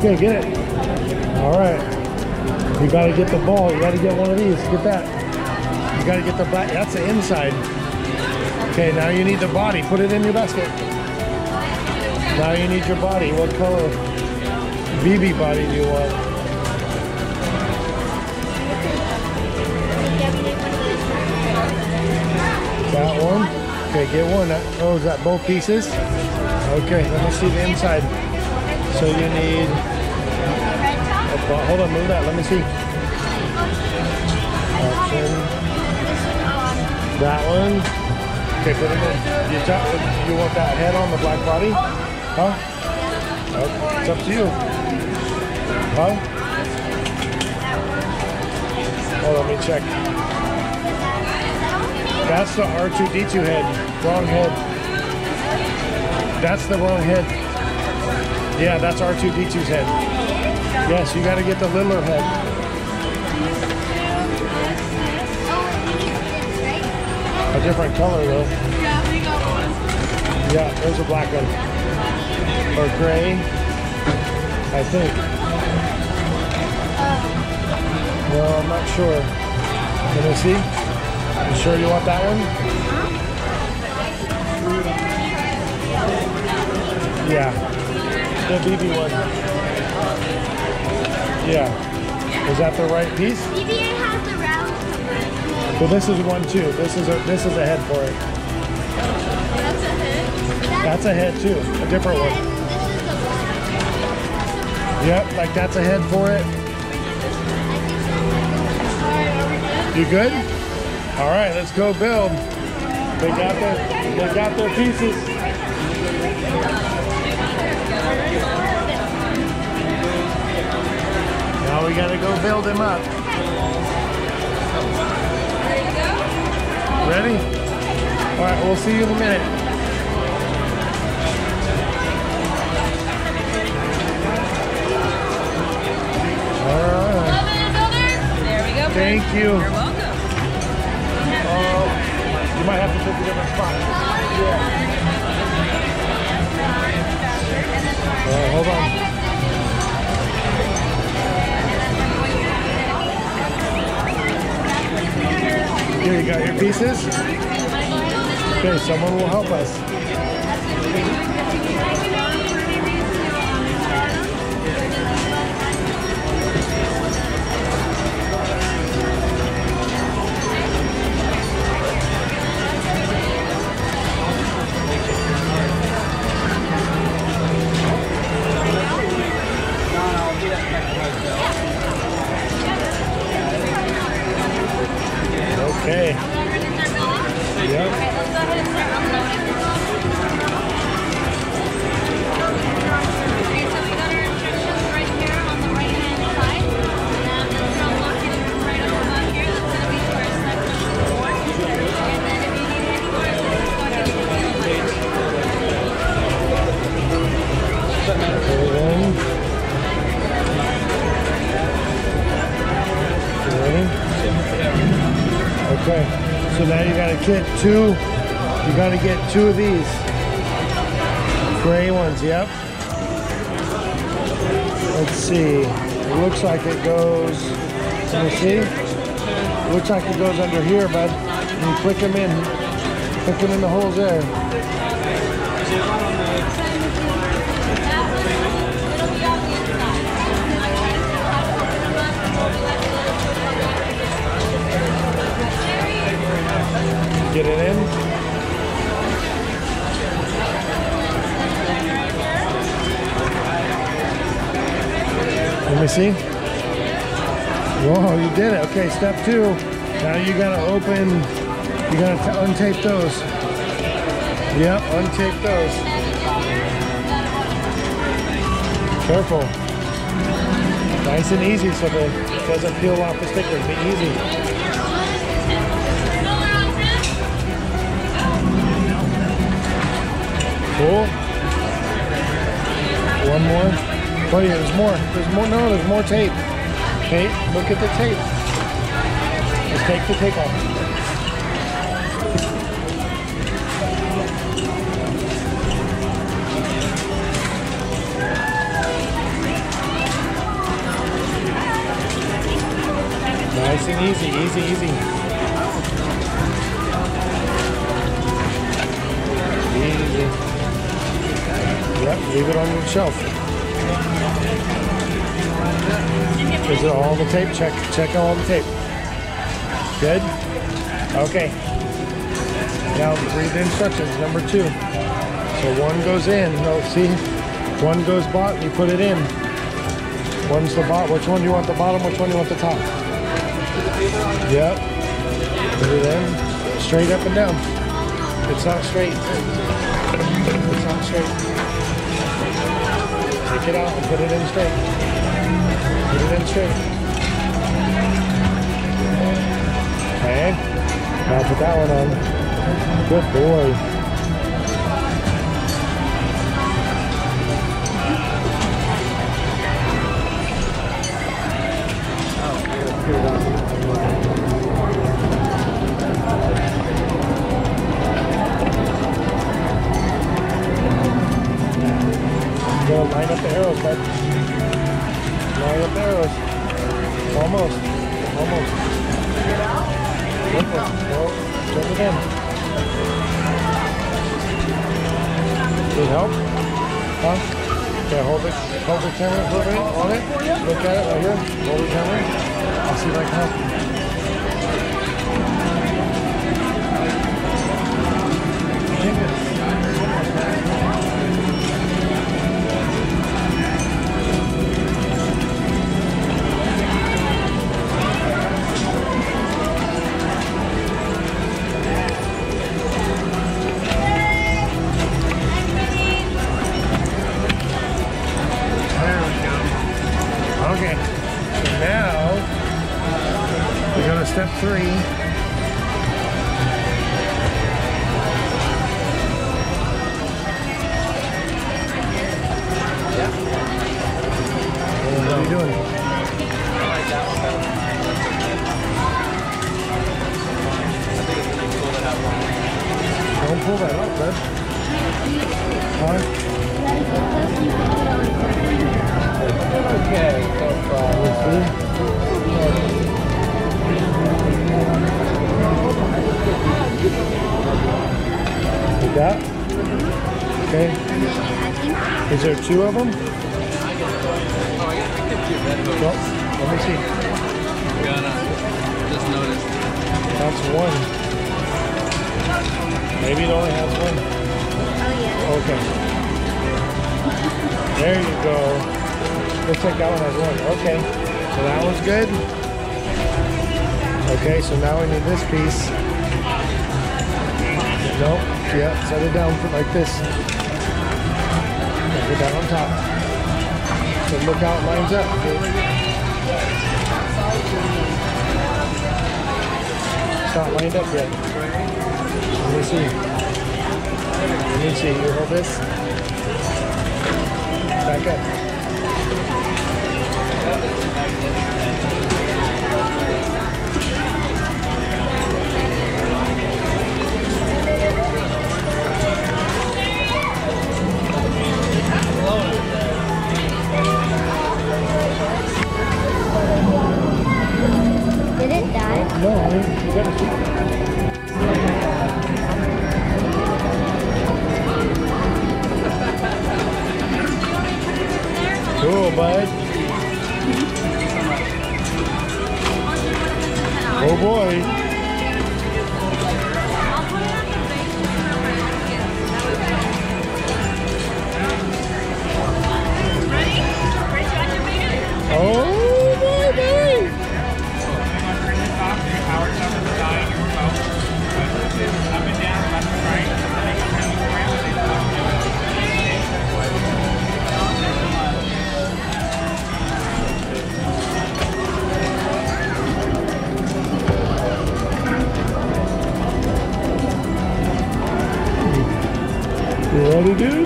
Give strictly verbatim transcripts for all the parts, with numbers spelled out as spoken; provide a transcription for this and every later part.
Okay, get it. All right. You got to get the ball. You got to get one of these. Get that. You got to get the back. That's the inside. Okay, now you need the body. Put it in your basket. Now you need your body. What color B B body do you want? That one? Okay, get one. Oh, is that both pieces? Okay, let me see the inside. So you need... Oh, hold on, move that. Let me see. Option. That one. Okay, put it in. You, you want that head on the black body? Huh? Okay, it's up to you. Huh? Oh, let me check. That's the R two D two head. Wrong head. That's the wrong head. Yeah, that's R two D two's head. Yes, you got to get the littler head. A different color though. Yeah, there's a black one. Or gray, I think. No, I'm not sure. Let me see. You sure you want that one? Yeah. The B B one. Yeah. Is that the right piece? B B A has the round cover. Well, this is one too. This is a this is a head for it. That's a head? That's a head too. A different one. And this is the black. Yep, like that's a head for it. You good? All right, let's go build. They got their they got their pieces. Now we gotta go build him up. Ready? All right, we'll see you in a minute. All right. There we go. Thank you. You're welcome. Uh, you might have to pick a different spot. Yeah. Uh, hold on. Here, you got your pieces? Okay, someone will help us. Okay. Yep. Okay, so now you gotta get two, you gotta get two of these gray ones, yep. Let's see, it looks like it goes, let me see, it looks like it goes under here, bud. You click them in, click them in the holes there. Get it in. Let me see. Whoa, you did it. Okay, step two. Now you gotta open, you gotta untape those. Yep, untape those. Careful. Nice and easy so that it doesn't peel off the stickers. Be easy. Cool. One more. Oh yeah, there's more. There's more. No, there's more tape. Tape. Look at the tape. Just take the tape off. Easy, easy. Easy. Yep, leave it on the shelf. Is it all the tape? Check, check all the tape. Good? Okay. Now read the instructions, number two. So one goes in, no, see? One goes bot, you put it in. One's the bot, which one do you want the bottom, which one do you want the top? Yep. Put it in, straight up and down. It's not straight. It's not straight. Take it out and put it in straight. Put it in straight. Okay. Now put that one on. Good boy. Go line up the arrows, bud. Line up the arrows. Almost. Almost. Careful. Go. Turn it in. Need help? Huh? Okay, hold it. Hold the camera a little bit on it. Look at it right here. Hold the camera. I'll see if I can help you. Okay, so now we go to step three. Yeah. What are you doing? I like that one better. I think it's really cool to have one. Don't pull that up, bud. Huh? Okay, so far. Like that? Okay. Is there two of them? I guess so. Oh, I guess I could get red hose. Well, let me see. Gonna just noticed. That's one. Maybe it only has one. Oh, yeah. Okay. There you go. Looks like that one has one. Okay. So that one's good. Okay, so now we need this piece. Nope. Yeah, set it down for like this. Put that on top. So look how it lines up. It's not lined up yet. Let me see. Let me see. You hold this. Back up. Did it die? No, you gotta see. Cool, bud. Oh boy. Oh boy, boy. You ready, dude?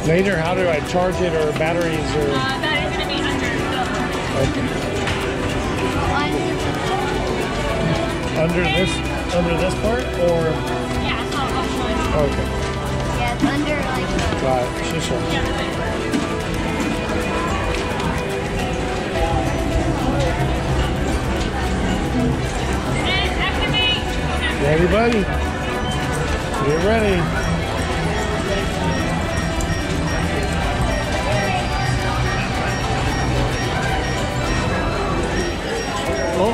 Later, how do I charge it or batteries or? Uh, that is going to be under the... Okay. Under this, under this part, or? Yeah, so I'll show you. Okay. Yeah, it's under like the... Got it. Sure, sure. Yeah, the thing. And activate. Ready, buddy? Get ready. Oh.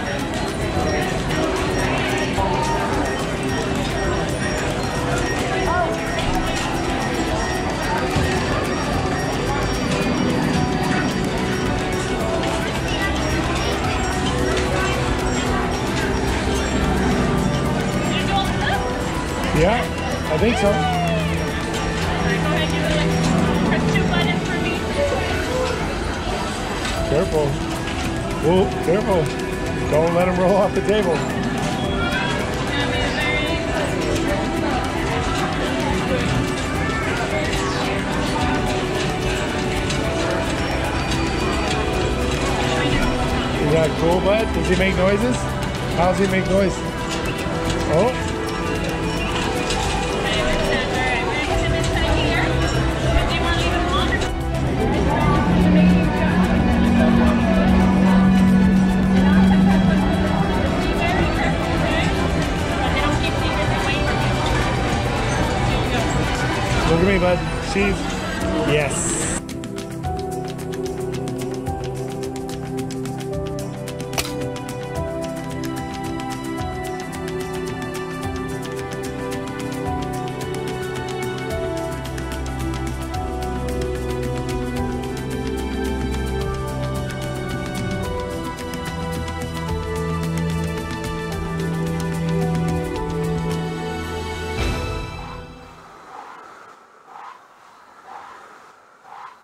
Yeah, I think so. Careful. Whoa, careful. Don't let him roll off the table. Is that cool, bud? Does he make noises? How does he make noise? Oh. Look at me, bud. See? Yes.